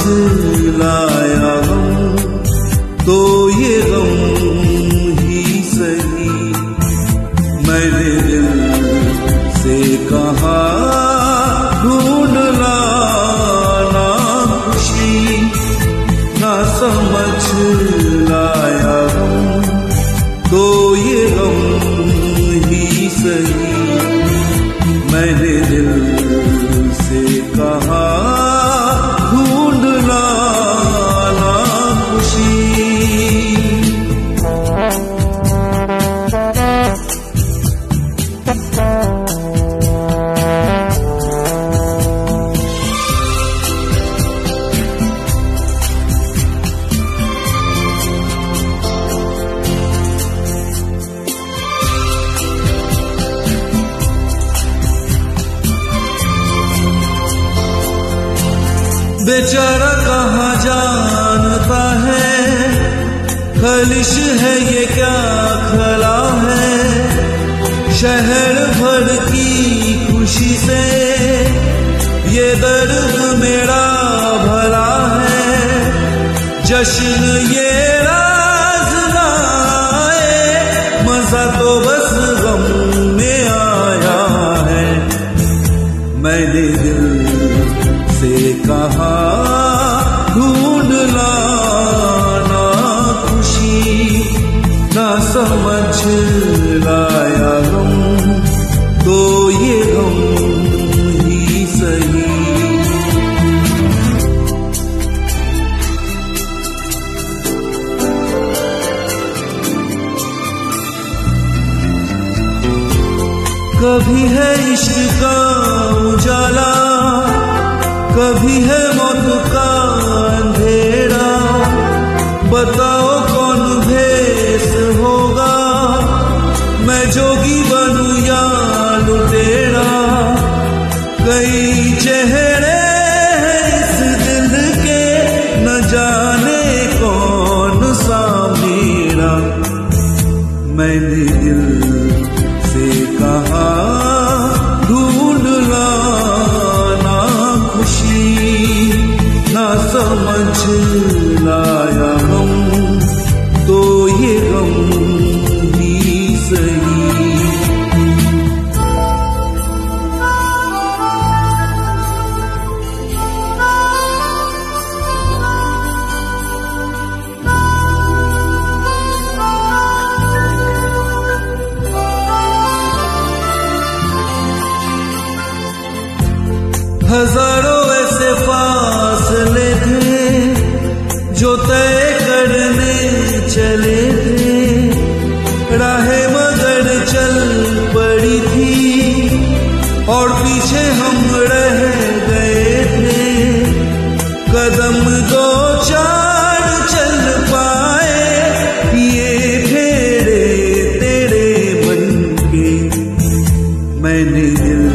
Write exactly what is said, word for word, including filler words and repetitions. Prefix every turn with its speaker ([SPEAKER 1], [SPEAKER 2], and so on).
[SPEAKER 1] लाया गम, तो ये गम ही सही। मैंने दिल से कहा ढूंढ लाना खुशी, ना समझ लाया गम, तो ये गम ही सही। मैंने दिल से कहा ढूंढ लाना खुशी। बेचारा कहाँ जानता है, खलिश है ये क्या खला है। शहर भर की खुशी से ये दर्द मेरा भला है। जश्न ये राज लाए, मजा तो बस गम में आया है। मैंने दिल से कहा ढूंढ लाना खुशी, ना समझ लाया गम, तो ये गम ही सही। कभी है इश्क का उजाला, कभी है मौत का अंधेरा। बताओ कौन भेस होगा, मैं जोगी बनूं या लुटेरा। कई चेहरे हैं इस दिल के, न जाने कौन सा मेरा। मैंने दिल से कहा ढूंढ लाना खुशी, ना समझ लाया गम, तो ये गम ही सही। हजारों ऐसे फासले थे जो तय करने चले थे। राहें मगर चल पड़ी थी और पीछे हम रह गए थे। कदम दो चार चल पाए, ये फेरे तेरे मन के। मैंने दिल